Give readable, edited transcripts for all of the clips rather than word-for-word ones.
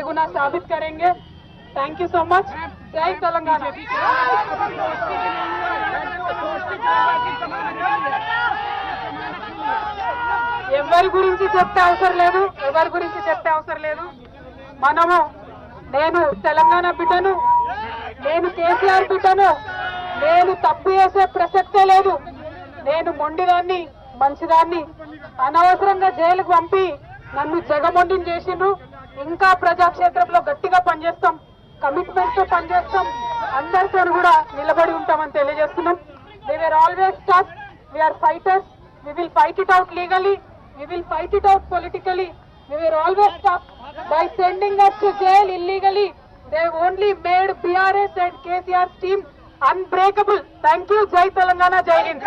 गुना साबित करेंगे। Thank you so much. जय तेलंगाना। ఎవరి గురించి చెప్పే అవసరం లేదు మనము నేను తెలంగాణ బిడ్డను, నేను కేసీఆర్ బిడ్డను, నేను తప్పు చేసే ప్రసక్తే లేదు। నేను మొండిదాన్ని, మంచిదాన్ని, అనవసరంగా జైలుకు పంపి నన్ను జగమొండిని చేసిండ్రు। ఇంకా ప్రజాక్షేత్రంలో గట్టిగా పనిచేస్తాం, కమిట్మెంట్ తో పనిచేస్తాం, అందరితో కూడా నిలబడి ఉంటామని తెలియజేస్తున్నాం। We were always tough, we are fighters, we will fight it out legally, we will fight it out politically. We were always tough. By sending us to jail illegally, they only made BRS and KCR's team unbreakable. Thank you. Jai Telangana, Jai Hind.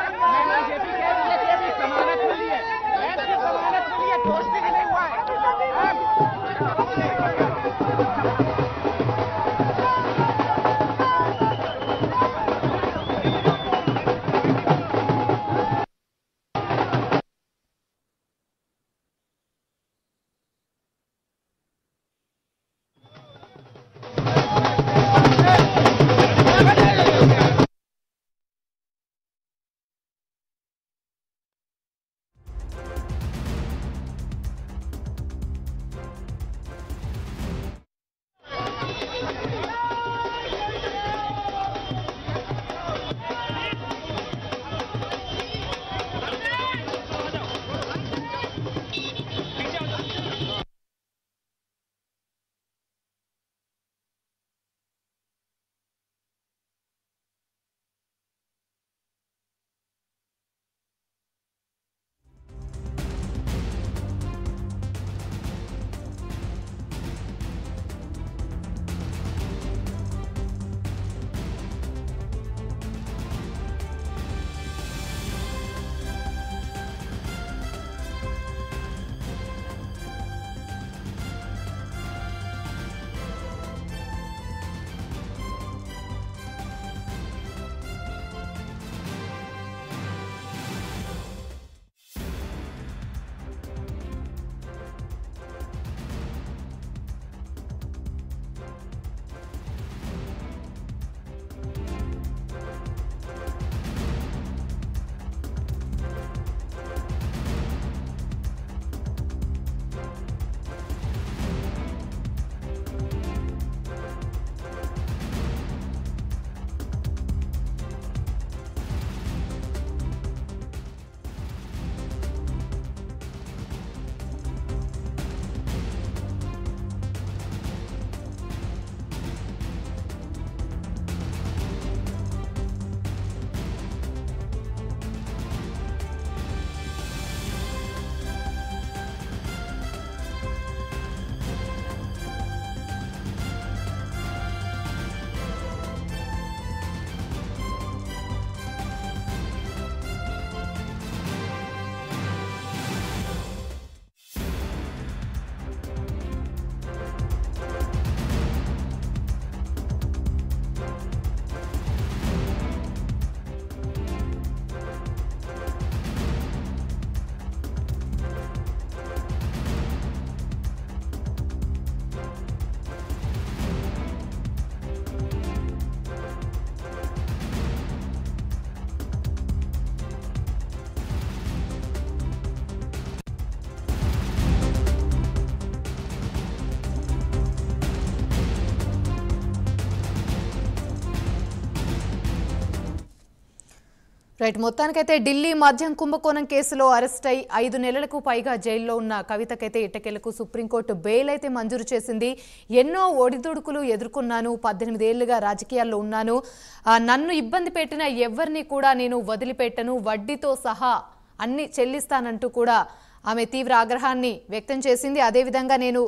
Right మొత్తానికైతే ఢిల్లీ మద్యం కుంభకోణం కేసులో arrest అయి 5 నెలలకు పైగా జైల్లో ఉన్న కవితకైతే ఇటకెలకు supreme court bail అయితే మంజూరు చేసింది। ఎన్నో ఒడిదుడుకులు ఎదుర్కొన్నాను, 18 ఏళ్లుగా రాజకీయాల్లో ఉన్నాను, నన్ను ఇబ్బంది పెట్టిన ఎవరిని కూడా నేను వదిలిపెట్టను, వడ్డీతో సహా అన్ని చెల్లిస్తానంటూ కూడా ఆమె తీవ్ర ఆగ్రహాన్ని వ్యక్తం చేసింది। అదేవిధంగా నేను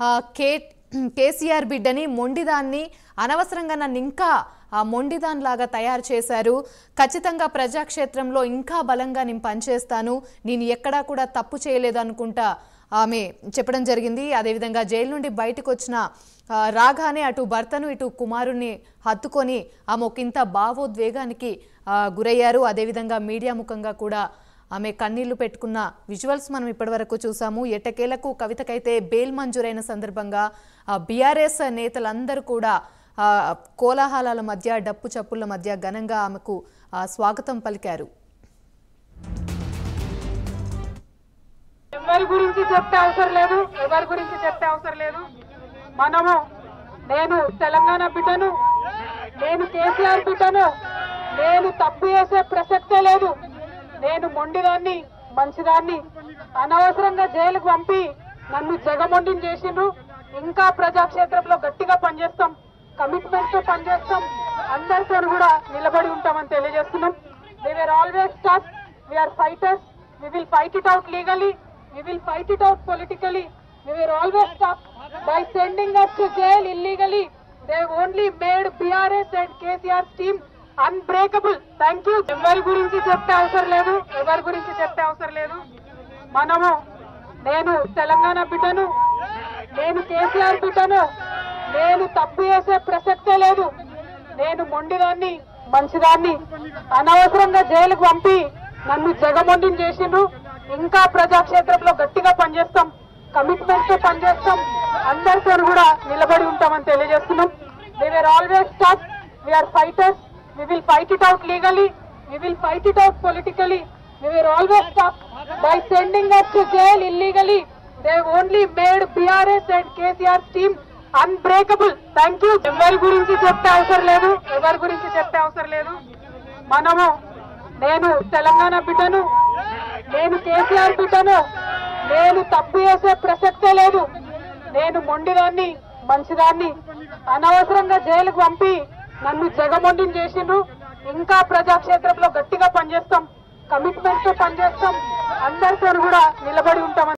కేసీఆర్ బిడ్డని, మొండిదాన్ని, అనవసరంగా నన్ను ఇంకా మొండిదాన్ లాగా తయారు చేశారు, ఖచ్చితంగా ప్రజాక్షేత్రంలో ఇంకా బలంగా నేను పనిచేస్తాను, నేను ఎక్కడా కూడా తప్పు చేయలేదు అనుకుంటా ఆమె చెప్పడం జరిగింది। అదేవిధంగా జైలు నుండి బయటకు వచ్చిన రాగానే అటు భర్తను ఇటు కుమారుణ్ణి హత్తుకొని ఆమె ఒకంత భావోద్వేగానికి గురయ్యారు। అదేవిధంగా మీడియా ముఖంగా కూడా ఆమె కన్నీళ్లు పెట్టుకున్న విజువల్స్ మనం ఇప్పటివరకు చూసాము. ఎట్టకేలకు కవితకైతే బెయిల్ మంజూరైన సందర్భంగా బీఆర్ఎస్ నేతలందరూ కూడా కోలాహలాల మధ్య డప్పు చప్పుళ్ల మధ్య ఘనంగా ఆమెకు స్వాగతం పలికారు. ఎవరి గురించి చెప్పే అవసరం లేదు. నేను తెలంగాణ బిడ్డను, నేను కేసీఆర్ బిడ్డను, నేను తప్పు చేసే ప్రసక్తే లేదు. నేను మొండిదాన్ని, మంచిదాన్ని. అనవసరంగా జైలుకు పంపి నన్ను జగమొండిని చేసిండ్రు. ఇంకా ప్రజాక్షేత్రంలో గట్టిగా పనిచేస్తాం, కమిట్మెంట్ తో పనిచేస్తాం, అందరితో కూడా నిలబడి ఉంటామని తెలియజేస్తున్నాం. They were always tough, we are fighters, we will fight it out legally, we will fight it out politically. We were always tough. By sending us to jail illegally, they only made BRS and KCR's team unbreakable. Thank you. ఎవరి గురించి చెప్పే అవసరం లేదు. నేను తెలంగాణ బిడ్డను, నేను కేసీఆర్ బిడ్డను, నేను తప్పు చేసే ప్రసక్తే లేదు. నేను మొండిదాన్ని, మంచిదాన్ని. అనవసరంగా జైలుకు పంపి నన్ను జగమొండిని చేసిండ్రు. ఇంకా ప్రజాక్షేత్రంలో గట్టిగా పనిచేస్తాం, కమిట్మెంట్ తో పనిచేస్తాం, అందరితో కూడా నిలబడి ఉంటామని తెలియజేస్తున్నాం. They were always tough, we are fighters, we will fight it out legally, we will fight it out politically. We were always tough. By sending us to jail illegally, they only made BRS and KCR's team unbreakable. Thank you. ఎవరి గురించి చెప్పే అవసరం లేదు. నేను తెలంగాణ బిడ్డను, నేను కేసీఆర్ బిడ్డను, నేను తప్పు చేసే ప్రసక్తే లేదు. నేను మొండిదాన్ని, మంచిదాన్ని. అనవసరంగా జైలుకు పంపి నన్ను జగమొండిని చేసిండ్రు. ఇంకా ప్రజాక్షేత్రంలో గట్టిగా పనిచేస్తాం, కమిట్మెంట్ తో పనిచేస్తాం, అందరితో కూడా నిలబడి ఉంటామని